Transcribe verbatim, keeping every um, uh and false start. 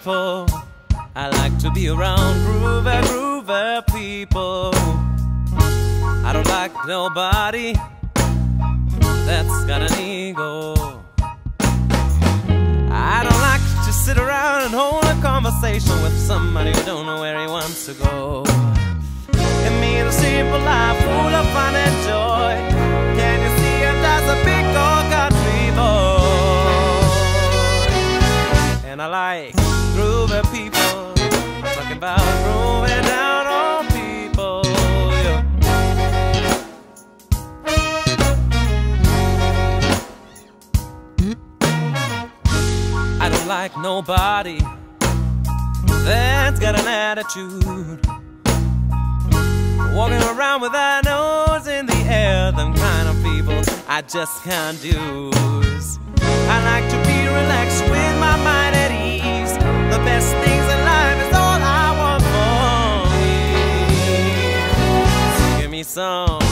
people. I like to be around groovy, groovy people. I don't like nobody that's got an ego. I don't like to sit around and hold a conversation with somebody who don't know where he wants to go. It means a simple life full of fun and joy. Can you see I'm just a big old country boy? And I like groovy people, talking about grooving down on people, yeah. I don't like nobody that's got an attitude, walking around with their nose in the air. Them kind of people I just can't use. I like to be relaxed with my mind at ease. The best things in life is all I want for me. So give me some